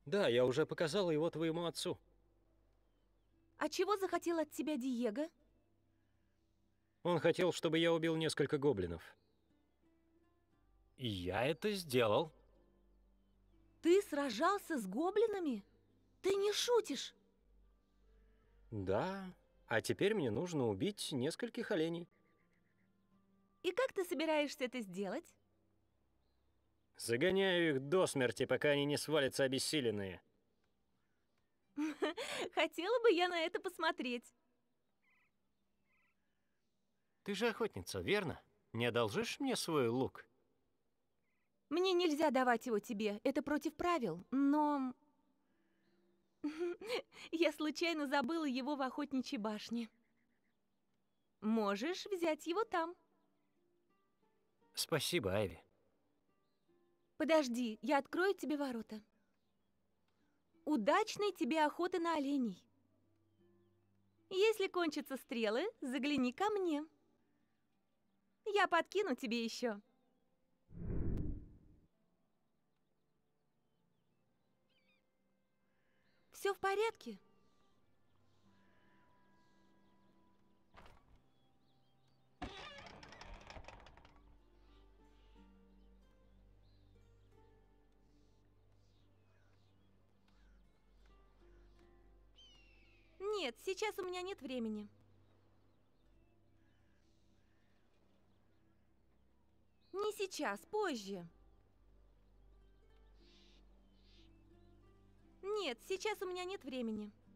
Да, я уже показала его твоему отцу. А чего захотел от тебя Диего? Он хотел, чтобы я убил несколько гоблинов. И я это сделал. Ты сражался с гоблинами? Ты не шутишь? Да, а теперь мне нужно убить нескольких оленей. И как ты собираешься это сделать? Загоняю их до смерти, пока они не свалятся обессиленные. Хотела бы я на это посмотреть. Ты же охотница, верно? Не одолжишь мне свой лук? Мне нельзя давать его тебе, это против правил, но... Я случайно забыла его в охотничьей башне. Можешь взять его там. Спасибо, Айви. Подожди, я открою тебе ворота. Удачной тебе охоты на оленей. Если кончатся стрелы, загляни ко мне. Я подкину тебе еще. Все в порядке? Нет, сейчас у меня нет времени. Не сейчас, позже. Нет, сейчас у меня нет времени.